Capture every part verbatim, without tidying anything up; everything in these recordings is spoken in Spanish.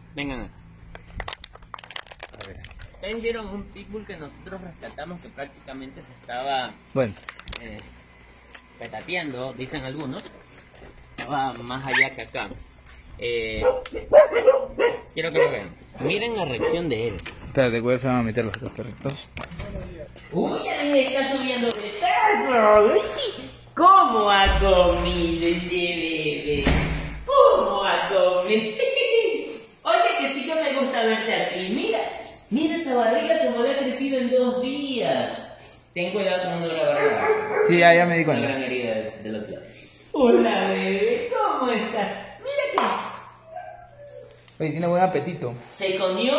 Vengan. A ver. Ustedes vieron un pitbull que nosotros rescatamos que prácticamente se estaba... Bueno. Eh, petateando, dicen algunos. Estaba más allá que acá. Eh, quiero que lo vean. Miren la reacción de él. Espérate, ¿cuáles se van a meter los dos perritos? ¡Uy, está subiendo de peso! ¿Cómo ha comido ese bebé? ¿Cómo ha comido? Oye, que sí que me gusta verte aquí. Mira, mira esa barriga como le ha crecido en dos días. Ten cuidado con una barriga. Sí, ya, ya me di Una cuenta. gran herida de, de los lados. Hola, bebé, ¿cómo estás? Mira que... Oye, tiene buen apetito. Se comió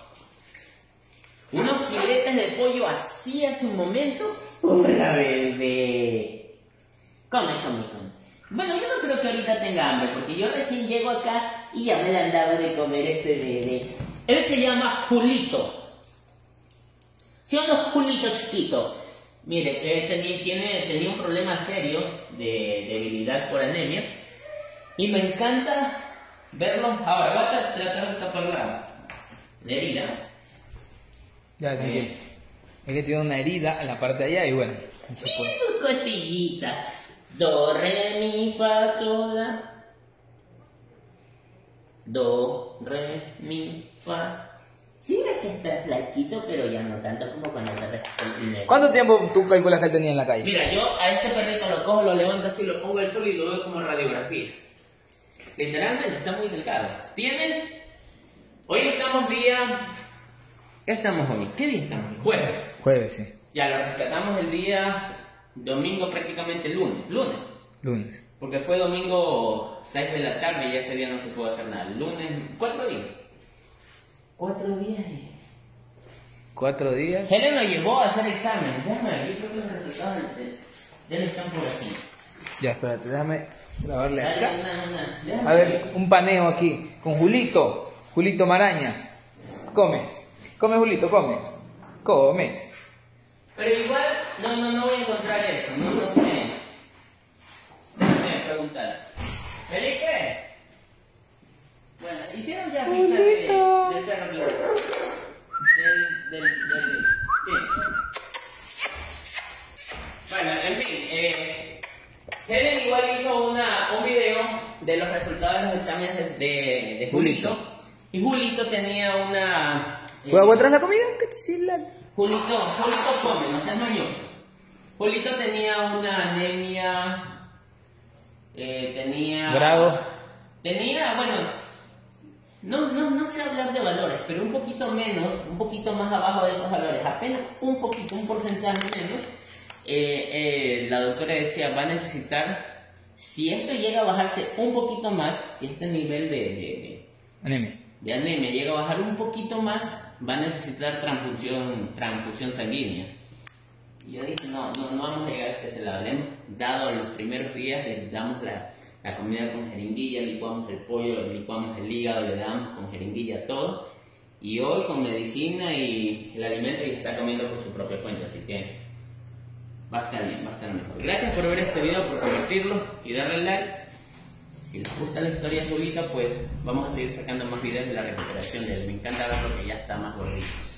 unos filetes de pollo así hace un momento. Hola, bebé. Come, come, come. Bueno, yo no creo que ahorita tenga hambre, porque yo recién llego acá y ya me la andaba de comer este bebé. Él se llama Julito. ¿Sí o no, Julito chiquito? Mire, él tenía, tiene, tenía un problema serio de debilidad por anemia. Y me encanta verlo. Ahora, voy a tratar de tapar la, la herida. Ya, tranquilo. Es que tiene una herida en la parte de allá y bueno, no se puede. Mira su costillita. Do, re, mi, fa, sol, la. Do, re, mi, fa. Sí, ves que está flaquito, pero ya no tanto como cuando te rescató el primero. ¿Cuánto tiempo tú calculas que él tenía en la calle? Mira, yo a este perrito lo cojo, lo levanto así, lo pongo al sol y lo veo como radiografía. Literalmente está muy delgado. Tiene... Hoy estamos día... ¿Qué estamos hoy? ¿Qué día estamos? Jueves. Jueves, sí. Ya lo rescatamos el día domingo, prácticamente lunes. Lunes. Lunes. Porque fue domingo seis de la tarde y ese día no se pudo hacer nada. Lunes, cuatro días. Cuatro días. Cuatro días. Helen lo llevó a hacer exámenes. Déjame ver, yo creo que los resultados de, de él están por aquí. Ya, espérate, déjame grabarle Dale, acá. na, na, na. A ver, un paneo aquí con Julito. Julito Maraña. Come. Come, Julito, come. Come. Pero igual, no, no, no voy a encontrar eso. No, no sé. Déjame preguntar. ¿Felipe? Bueno, hicieron ya ficha de, del perro mío. Del, del, del... Sí. Bueno, en fin, eh... Helen igual hizo una, un video de los resultados de los exámenes de, de, de Julito. Y Julito tenía una... Eh, ¿Puedo aguantar la comida? ¿Qué chila? Julito, Julito come, no seas mañoso. Julito tenía una anemia... Eh, tenía... Grado. Tenía, bueno... No, no, no sé hablar de valores, pero un poquito menos, un poquito más abajo de esos valores, apenas un poquito, un porcentaje menos. Eh, eh, la doctora decía, va a necesitar, si esto llega a bajarse un poquito más, si este nivel de, de, de, Anemia. de anemia llega a bajar un poquito más, va a necesitar transfusión, transfusión sanguínea. Y yo dije, no, no, no vamos a llegar a ese lado. Le hemos dado los primeros días, le damos la, la comida con jeringuilla, licuamos el pollo, licuamos el hígado, le damos con jeringuilla todo. Y hoy con medicina y el alimento y está comiendo por su propia cuenta, así que va a estar bien, va a estar mejor. Gracias por ver este video, por compartirlo y darle like. Si les gusta la historia subida, pues vamos a seguir sacando más videos de la recuperación de él. Me encanta verlo que ya está más gordito.